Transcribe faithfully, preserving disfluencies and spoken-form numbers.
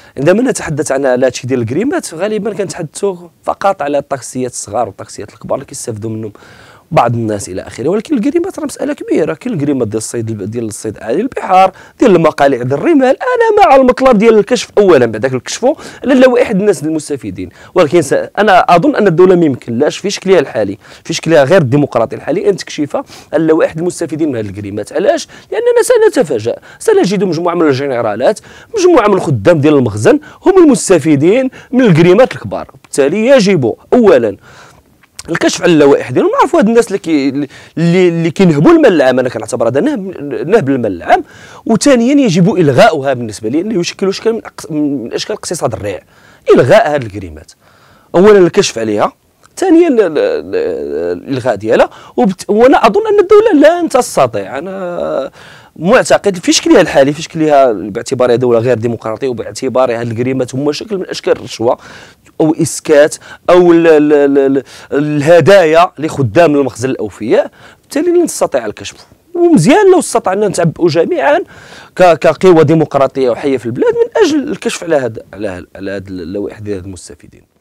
عندما نتحدث عن على هادشي ديال الكريمات غالبا كنتحدثوا فقط على الطاكسيات الصغار والطاكسيات الكبار اللي كيستافدوا منهم بعض الناس الى اخره، ولكن الكريمات راه مساله كبيره. كاين الكريمات ديال الصيد ديال الصيد اعالي البحار، ديال المقالع ديال الرمال. انا مع المطلب ديال الكشف اولا، بعداك الكشفوا على لوائح الناس المستفيدين، ولكن س... انا اظن ان الدوله ما يمكنلاش في شكلها الحالي، في شكلها غير الديمقراطي الحالي، ان تكشف على لوائح المستفيدين من هذه الكريمات. علاش؟ لاننا سنتفاجأ، سنجد مجموعه من الجنرالات، مجموعه من الخدام ديال المخزن هم المستفيدين من الكريمات الكبار. بالتالي يجب اولا الكشف على اللوائح ديالهم، نعرفوا هاد الناس اللي كي اللي, اللي كينهبوا المال العام. انا كنعتبر هذا نهب نهب المال العام. وثانيا يجب الغاؤها بالنسبه لي، انه يشكل شكل من, من اشكال اقتصاد الريع. الغاء هذه الكريمات، اولا الكشف عليها، ثانيا الالغاء ديالها. وانا اظن ان الدوله لن تستطيع، انا معتقد في شكلها الحالي، في شكلها باعتبارها دوله غير ديمقراطيه وباعتبارها الكريمات هما شكل من اشكال الرشوه او اسكات او ال ال ال الهدايا لخدام المخزن الاوفياء، بالتالي لن تستطيع الكشف. ومزيان لو استطعنا نتعبئوا جميعا كقوى ديمقراطيه وحيه في البلاد من اجل الكشف على هذا على هذه اللوائح ديال المستفيدين.